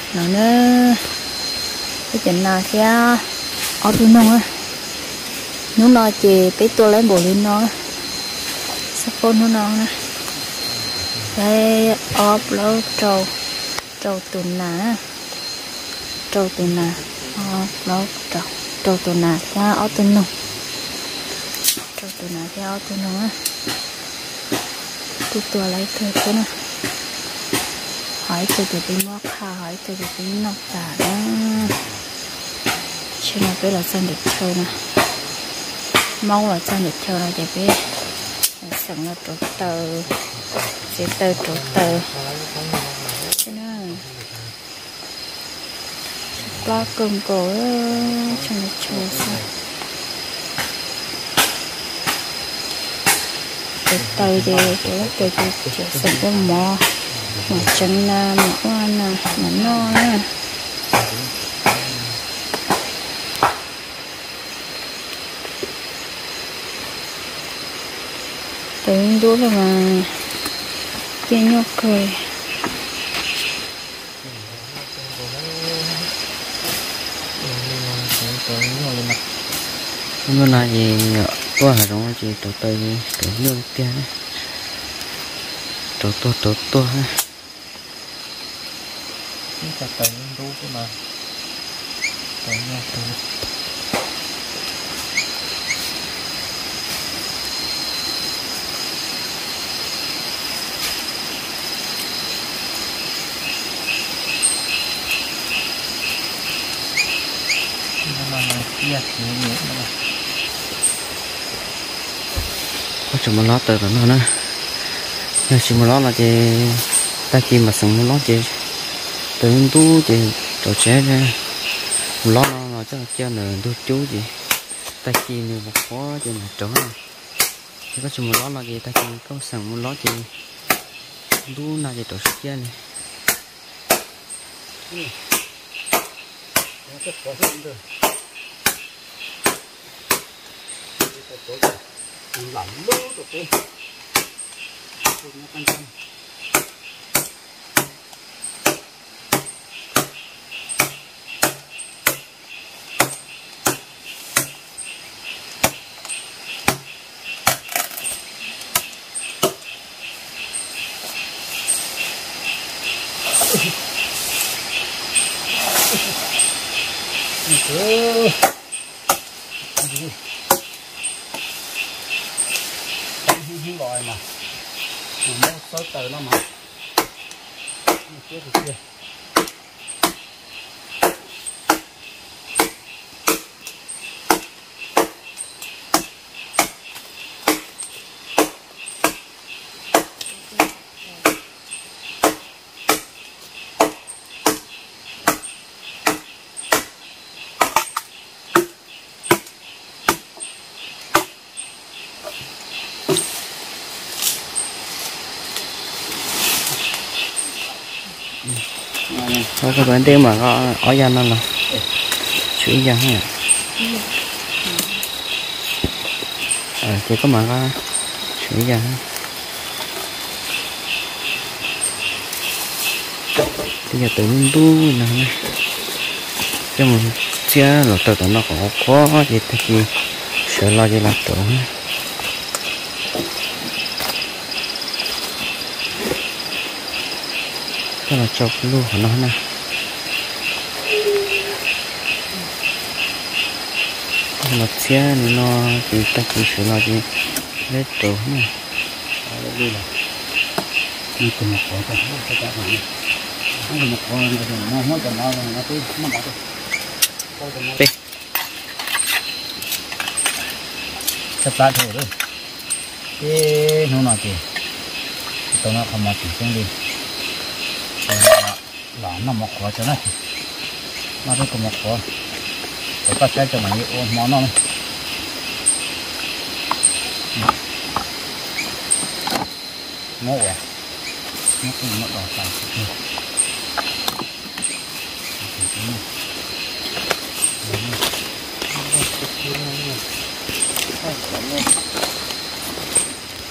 nó nữa cái chuyện nào sẽ ở bên nông á nó nói chỉ cái tua lấy bộ lên nó sắp con nó non nè đây ốp lâu trâu trâu tuần nà ốp lâu trâu tuần nà theo ốp tuần nông trâu tuần nà theo ốp tuần nông á tua lấy thôi chứ nè hỏi từ từ bên móc hà hỏi từ từ bên nọc tả đó cho nên bây là sang được chơi nè mong là sang được chơi này để biết sẵn là trộn tờ sẽ trộn tờ cho nên lo cơm cổ cho nên chơi sao trộn tờ thì cái sẵn cái mò mà chân là một con là nó nè tự đuối mà chơi nhóc cười hôm nay gì có hả đúng chị tổ tây tổ nương kia tổ ha cái cà tây đu cái mà tổ nhóc tổ có chừng mà lót từ nó nữa nên chỉ mà lót là chị ta chỉ mà sống lót chị từ tu chị tổ chế ra lót nó chắc là chơi nở tu chú chị ta chỉ nhiều một khó cho mà trốn thì có chừng mà lót là gì ta chỉ có sống lót chị tu nào chị tổ chế này lắm luôn rồi cô nó căng căng gọi mà nó sói tờ nó mà kia thì kia thôi các bạn tiếng mà có ở gian nó là chửi gian hả chỉ có mà có chửi gian bây giờ tự nhiên tu nè cho mình chia là tự nó có khó gì thì sợ lo gì là tự cái là chọc luôn của nó nè nó chia nó thì ta chỉ sửa là gì lấy tổ nè đây là đi cùng một con cái các bạn không một con nó mới còn nó tới nó bỏ đi sắp tới thôi đấy cái nó nói gì tao nó không mà chỉ xuống đi là nó một quả cho nó tới cùng một quả để có trái cho mình ôn món nó ngộ à nó cũng nó đỏ xanh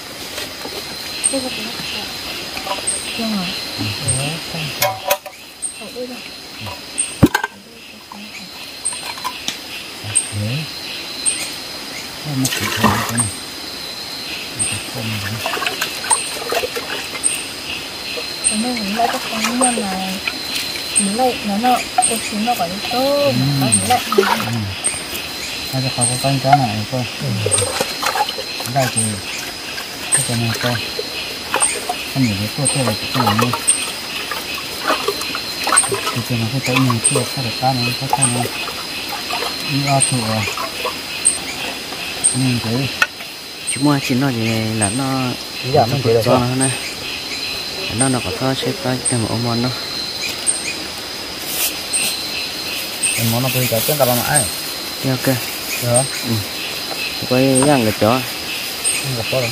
Chưa hả? Ở đây rồi. Đấy. Một cái thôi cái này. Không Nó mình lại có con nhân này. Mình lại nó ôi chúng nó phải tôm, mình lại. bây giờ có con chó này coi. Đây thì cái này coi. Cái này cái tôi là cái này nha. Thì nó cái này kia có được cá này có cái này. Đi ao thử rồi. Thế. chúng mua chín nó gì là nó Dạ mình thấy cho nó này nó có thơ chết tay cái một món đó cái món nó bây giờ chắc là bằng ai ok được quay răng cái chó không gặp có đâu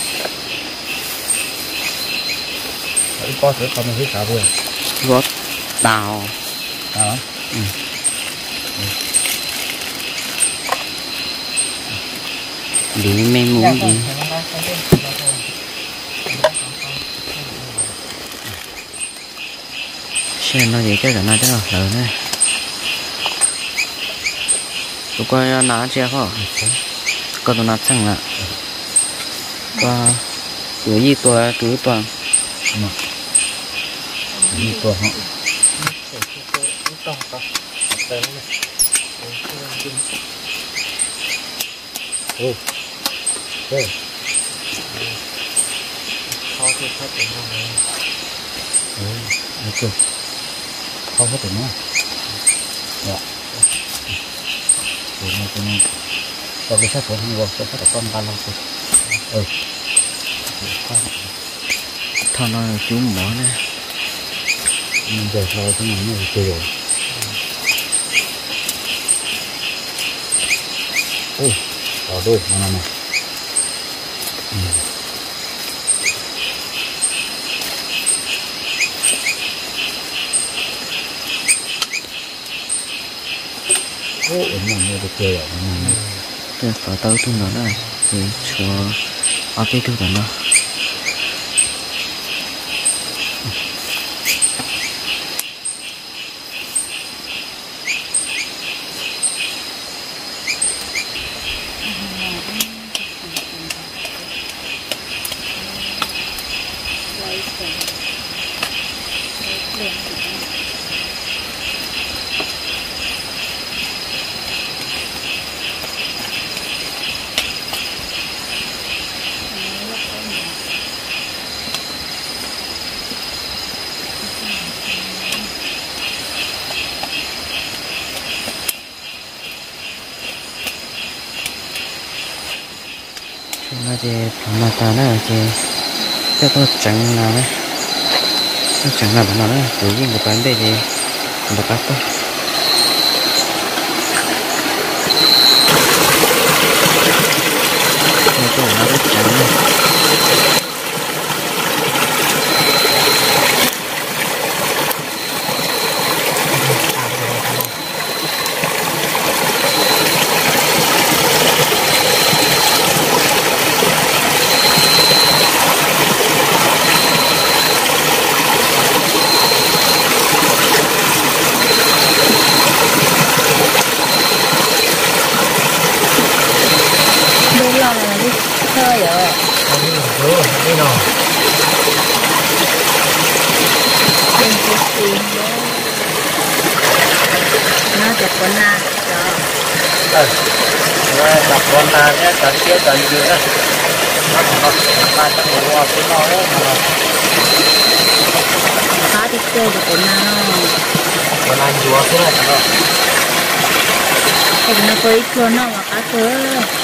đấy có sẽ còn một cái vừa gót đào đó đi men muốn gì xem nó gì cái nó chắc là lớn này tụi coi ná chưa không có tụi nó chẳng là và tuổi gì tuổi toàn đi qua họ ồ ồ khó thì phát triển không được không phát triển nữa dạ cái này có cái sách của anh vừa sẽ phát con ba lô rồi thôi nó là chú mỏ này mình giờ sau cái này nó chơi rồi ôi ở đôi mà này ôi mình được chơi rồi cái phải tao tu nó này thì cho ở cái tu nó nó chỉ mà ta nó chỉ cho tôi chẳng nào đấy tôi chẳng nào nó đấy tự nhiên cái bán đây thì một cắt thôi tôi nó rất chẳng Chơi ở đi nào trên cái phim đó nó chụp con na đặt con ta nhé cần kia cần gì đó nó còn ba trăm ngàn qua cái nó đấy phá đi chơi được con na còn ăn chùa cái này nó thì nó có ít hơn nó mà cá cớ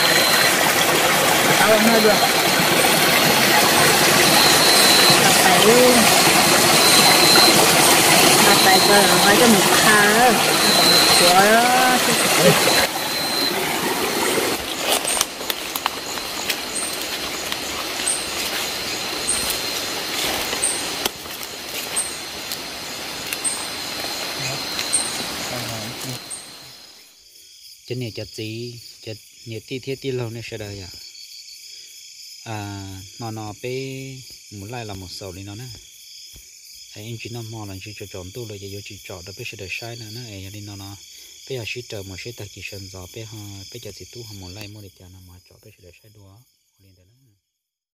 tao không hơi được tập phải luôn tập phải cơ là phải cho một kha đó chúa đó trên này chặt gì chặt nhiệt ti thiết ti lâu này sẽ đời à nó pe muốn lại là một sầu đi nó nè hay anh chỉ nằm mò là chỉ cho chọn tu rồi giờ chỉ chọn được bây giờ để sai nữa nó ấy đi nó bây giờ chỉ chờ một số tài kỳ sơn gió bây giờ chỉ tu hàng một lại một để tiền mà chọn bây giờ để sai đua liền đấy